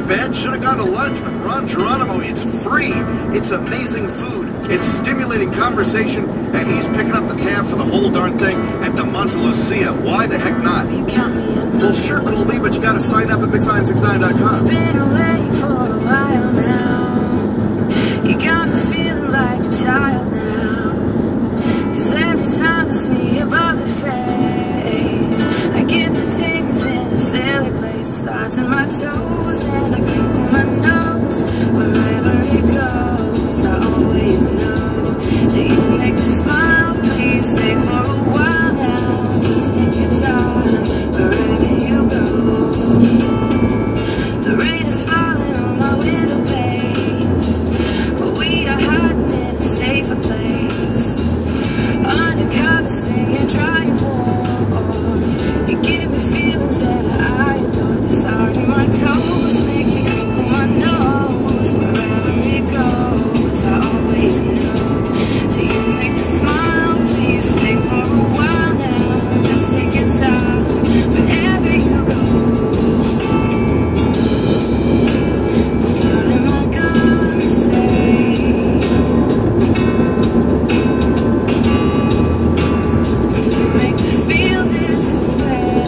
bed? Should have gone to lunch with Ron Geronimo. It's free. It's amazing food. It's stimulating conversation, and he's picking up the tab for the whole darn thing at the Monte Lucia. Why the heck not? Will you count me in? Well, sure, Colby, but you got to sign up at mix969.com. I've been away for a while now. You got me feeling like a child now. 'Cause every time I see your bubbly face, I get the tingles in a silly place. It starts in my toes and I crinkle my nose. Wherever it goes, I always know that you make me smile. Please stay for a while now. Just take your time wherever you go. The rain is falling on my window pane, but we are hiding in a safer place. Undercover, staying dry and warm. You give me feelings that I adore. It's hard in my toes, make me crinkle my nose. Wherever it goes, I always know that you make me smile. Please stay for a while now. Just take your time wherever you go. Darling, my God, say you make me feel this way.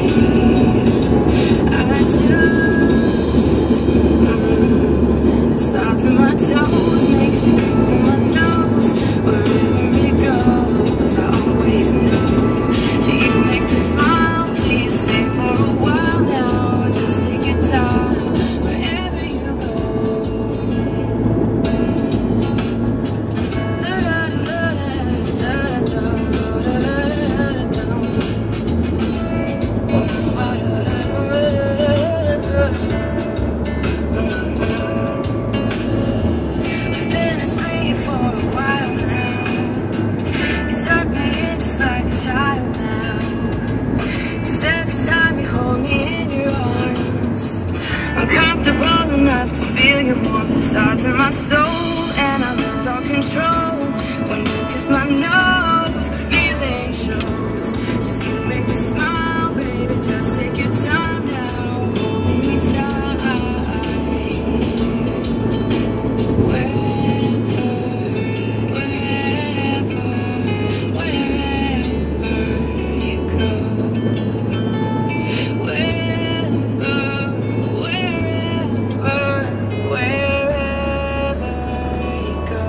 I just and it starts in my toes, makes me crinkle my nose. Wherever it goes, I always know that you make me smile. Please stay for a while now. Just take your time wherever you go. I've been asleep for a while now. You tuck me in just like a child now. 'Cause every time you hold me in your arms, I'm comfortable enough to feel your warmth. It starts in my soul and I lose all control. When you kiss my nose, the feeling shows. 'Cause you make me smile, baby. Just take your time now. Hold me tight. Wherever you go. Wherever you go.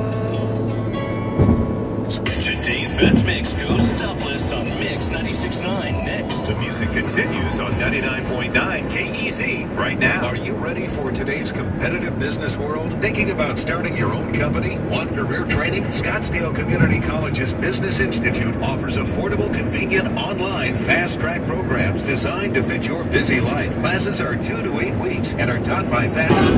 Today's best mix goes stopless on Mix 96.9. Next, The music continues on 99.9 KEZ right now. Are you ready for today's competitive business world? Thinking about starting your own company? Want career training? Scottsdale Community College's Business Institute offers affordable, convenient, online, fast-track programs designed to fit your busy life. Classes are 2 to 8 weeks and are taught by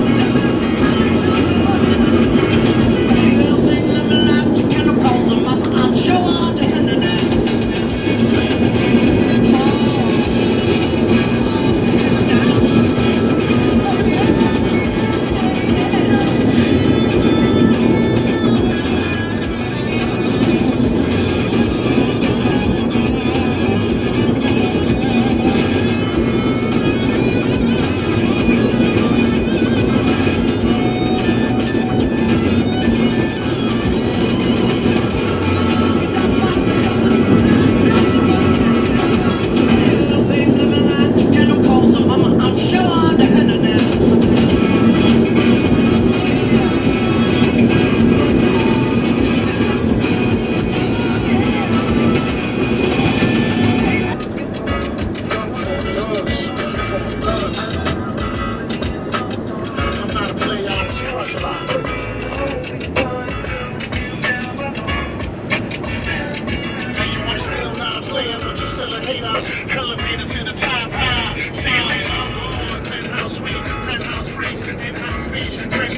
Elevator to the top high. See you later. Penthouse suite, penthouse free, in-house beach,